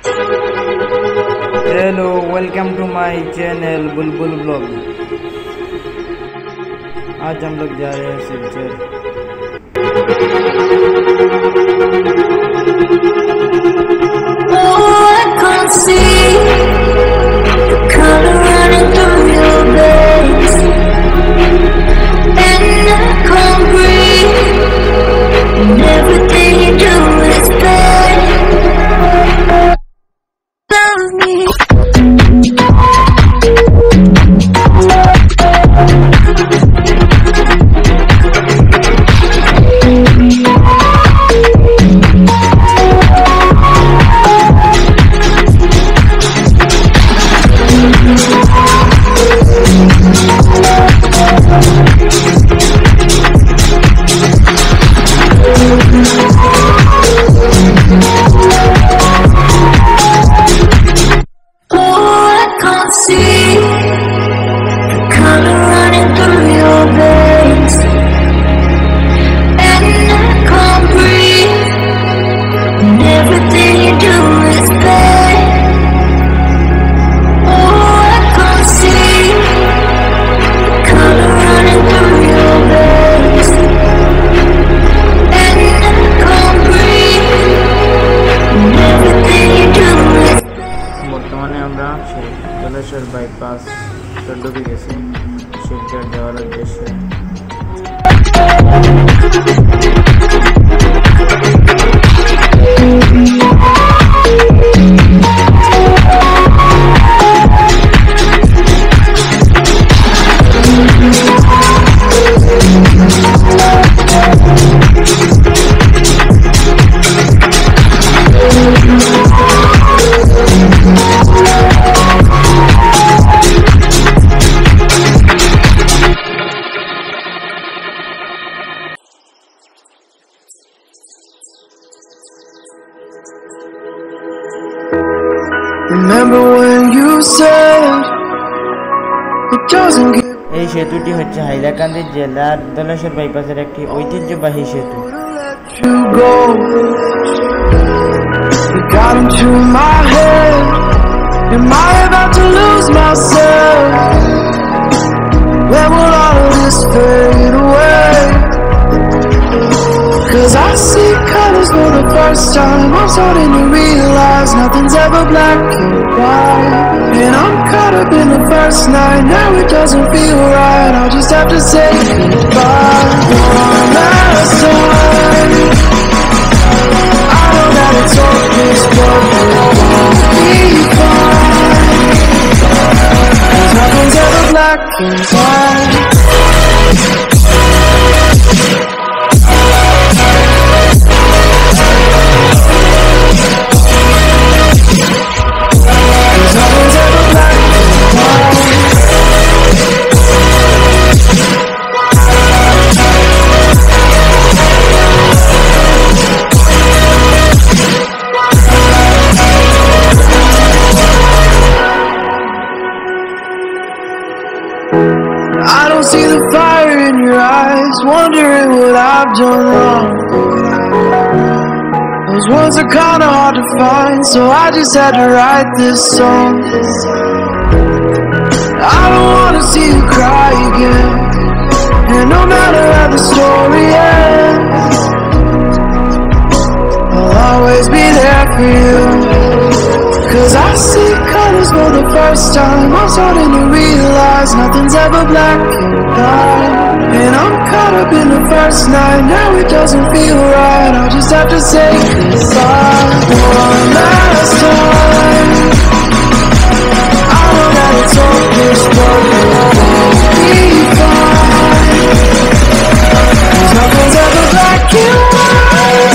Hello, welcome to my channel Bulbul Vlog। आज हम लोग जा रहे हैं सिलचर। Silchar bypass ढुके गेছে শিলচর যাওয়ার উদ্দেশ্যে। Remember when you said it doesn't get এই সেতুটি হচ্ছে হাইলাকান্দি জেলার দলেশ্বর বাইপাসের একটি ঐতিহ্যবাহী সেতু। you go, you got into my head. Am I about to lose myself? Where will all of this fade away? 'Cause I see colors for the first time. I'm starting to realize nothing's ever black and white. And I'm caught up in the first night. Now it doesn't feel right. I'll just have to say goodbye one last time. I know that it's hopeless, but we'll be fine. 'Cause nothing's ever black and white. I don't see the fire in your eyes, wondering what I've done wrong. Those words are kinda hard to find, so I just had to write this song. I don't wanna see you cry again, and no matter how the story ends, I'll always be there for you. 'Cause I see colors for the first time. I'm starting to realize nothing's ever black and white. And I'm caught up in the first night. Now it doesn't feel right. I'll just have to say goodbye one last time. I know that it's hopeless, but we'll be fine. 'Cause nothing's ever black and white.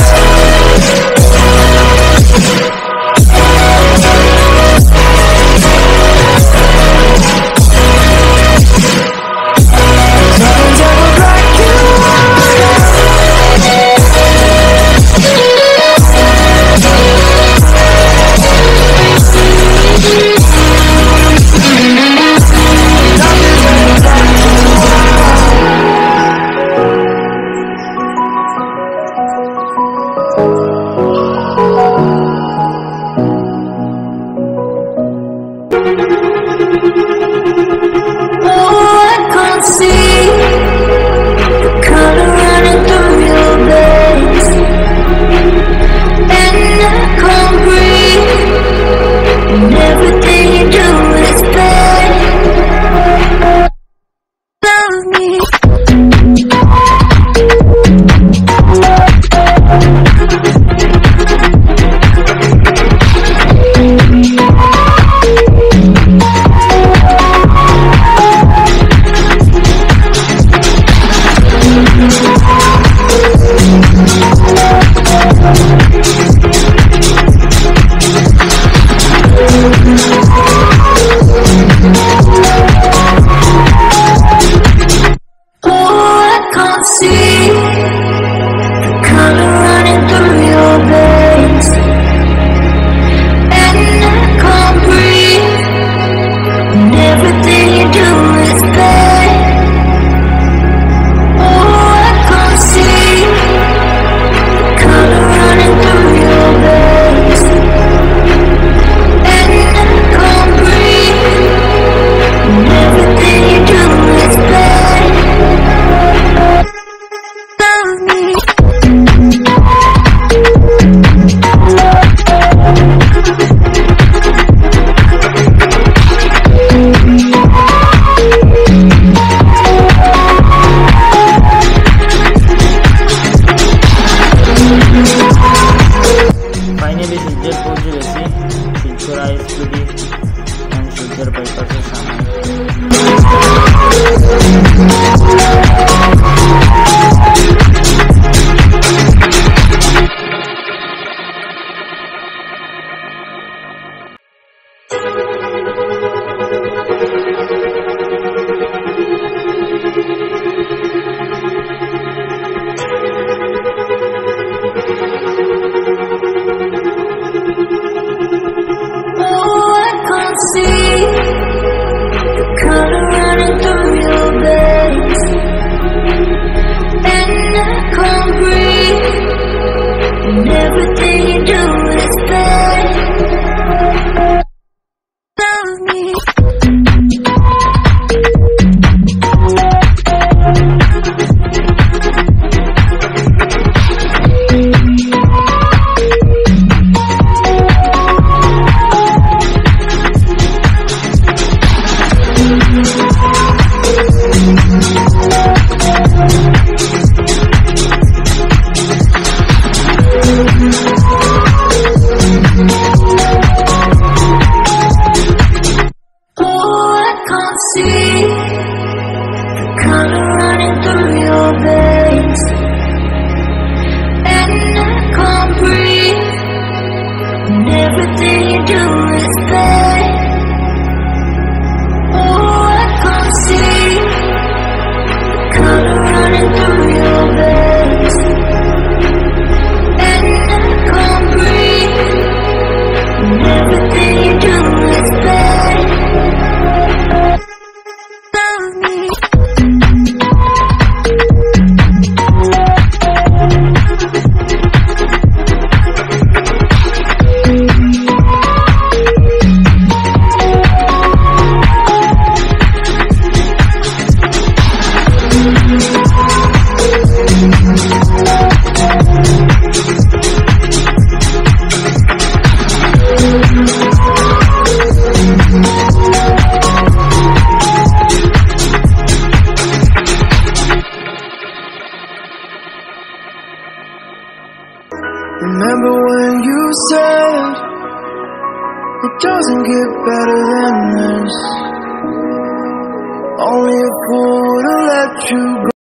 Finally Silchar পৌঁছে গেছি, Silchar ISPD and Silchar বাইপাসের সামনে। Remember when you said it doesn't get better than this? Only a fool would have let you go.